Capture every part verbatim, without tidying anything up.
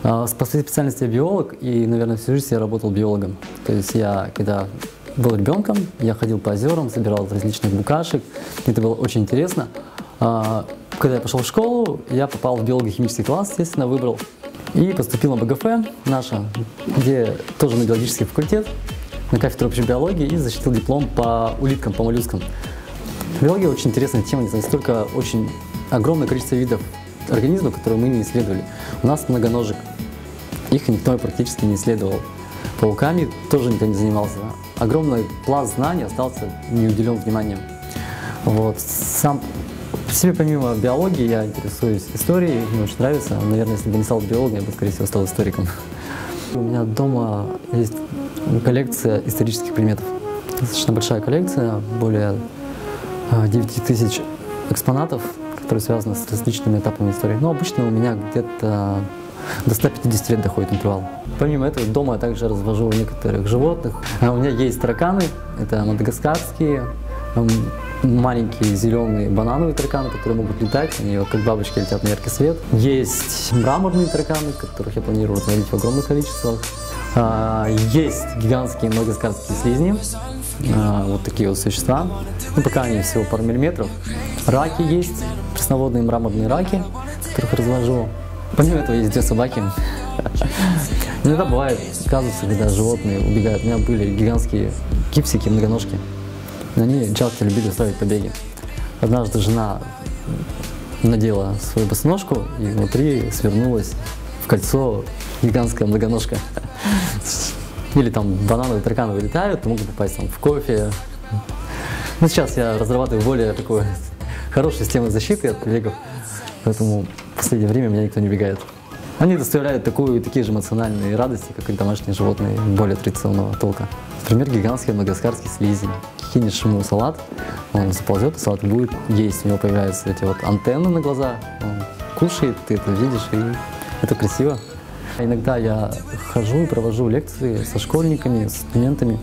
По специальности я биолог, и, наверное, всю жизнь я работал биологом. То есть я, когда был ребенком, я ходил по озерам, собирал различных букашек. Это было очень интересно. Когда я пошел в школу, я попал в биолого-химический класс, естественно, выбрал. И поступил на БГФ наша, где тоже на биологический факультет, на кафедру общей биологии, и защитил диплом по улиткам, по моллюскам. Биология очень интересная тема, настолько очень огромное количество видов организмов, которые мы не исследовали. У нас многоножек, их никто практически не исследовал. Пауками тоже никто не занимался. Огромный пласт знаний остался не уделен вниманием. Вот. Сам по себе, помимо биологии, я интересуюсь историей, мне очень нравится. Наверное, если бы не стал биологом, я бы, скорее всего, стал историком. У меня дома есть коллекция исторических предметов. Достаточно большая коллекция, более девяти тысяч экспонатов, которые связаны с различными этапами истории. Но обычно у меня где-то до ста пятидесяти лет доходит интервал. Помимо этого, дома я также развожу некоторых животных. У меня есть тараканы, это мадагаскарские, маленькие зеленые банановые тараканы, которые могут летать, они вот как бабочки летят на яркий свет. Есть мраморные тараканы, которых я планирую разводить в огромных количествах. Есть гигантские мадагаскарские слизни, вот такие вот существа. Ну, пока они всего пару миллиметров. Раки есть, пресноводные мраморные раки, которых развожу. Помимо этого есть две собаки. Иногда бывает казусы, когда животные убегают. У меня были гигантские кипсики, многоножки. Они часто любили устраивать побеги. Однажды жена надела свою босоножку, и внутри свернулась в кольцо гигантская многоножка. Или там банановые тараканы вылетают, могут попасть там в кофе. Ну, сейчас я разрабатываю более такую хорошую систему защиты от побегов, поэтому в последнее время меня никто не убегает. Они доставляют такую, такие же эмоциональные радости, как и домашние животные, более традиционного толка. Например, гигантский мадагаскарский слизень. Кинешь ему салат, он заползет, и салат будет есть. У него появляются эти вот антенны на глаза, он кушает, ты это видишь, и это красиво. Иногда я хожу и провожу лекции со школьниками, с студентами.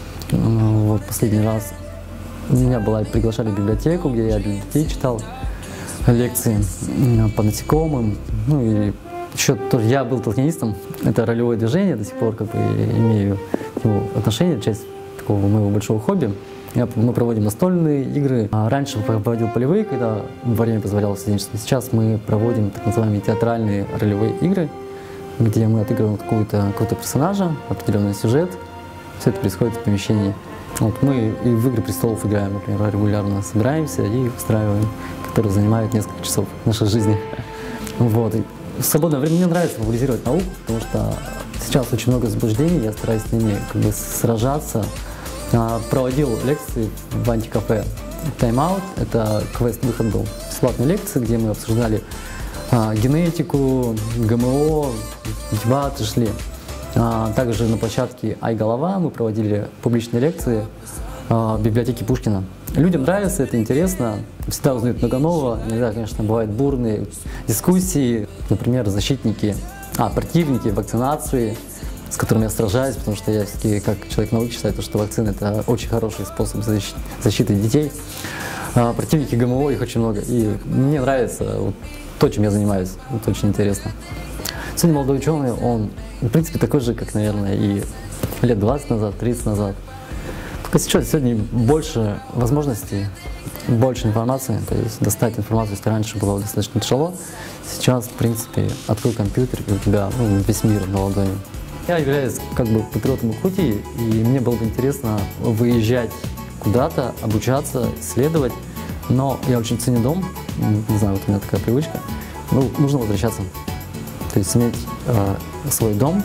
Вот последний раз меня была, приглашали в библиотеку, где я для детей читал лекции по насекомым. Ну и еще тоже я был толкинистом, это ролевое движение, до сих пор как бы имею к нему отношение, часть такого моего большого хобби. Я, мы проводим настольные игры. А раньше я проводил полевые, когда время позволяло студенчество. Сейчас мы проводим так называемые театральные ролевые игры, где мы отыгрываем какого-то какого-то персонажа, определенный сюжет. Все это происходит в помещении. Вот мы и в «Игры престолов» играем, например, регулярно собираемся и устраиваем, которые занимают несколько часов нашей жизни. Вот. И в свободное время мне нравится популяризировать науку, потому что сейчас очень много заблуждений, я стараюсь с ними как бы сражаться. Проводил лекции в антикафе «Тайм-аут», это квест-выход был. Бесплатные лекции, где мы обсуждали а, генетику, ГМО, дебаты шли. А, также на площадке «Ай-голова» мы проводили публичные лекции а, в библиотеке Пушкина. Людям нравится, это интересно, всегда узнают много нового. Иногда, конечно, бывают бурные дискуссии, например, защитники, а, противники вакцинации, с которыми я сражаюсь, потому что я все-таки, как человек науки, считаю, что вакцина – это очень хороший способ защиты, защиты детей. А, противники ГМО, их очень много, и мне нравится вот то, чем я занимаюсь, это очень интересно. Сегодня молодой ученый, он, в принципе, такой же, как, наверное, и лет двадцать назад, тридцать назад. Только сейчас сегодня больше возможностей, больше информации, то есть достать информацию, если раньше было достаточно тяжело, сейчас, в принципе, открой компьютер, и у тебя ну, весь мир на ладони. Я являюсь как бы патриотом Якутии, и мне было бы интересно выезжать куда-то, обучаться, исследовать, но я очень ценю дом, не знаю, вот у меня такая привычка, ну, нужно возвращаться, то есть иметь э, свой дом,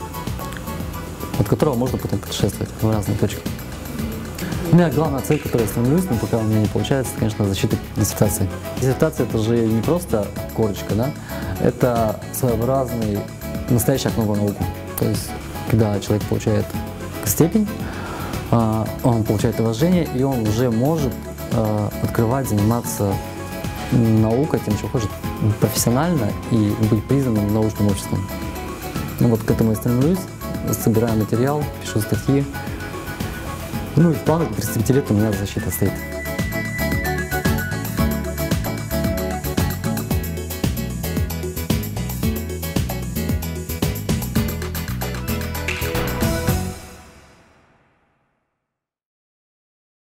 от которого можно потом путешествовать в разные точки. У меня главная цель, к которой я стремлюсь, но пока у меня не получается, это, конечно, защита диссертации. Диссертация – это же не просто корочка, да, это своеобразный настоящий окно в науку. То есть, когда человек получает степень, он получает уважение, и он уже может открывать, заниматься наукой, тем, что хочет, профессионально и быть признанным научным обществом. Ну, вот к этому я стремлюсь, собираю материал, пишу статьи. Ну и в планах тридцати пяти лет у меня защита стоит.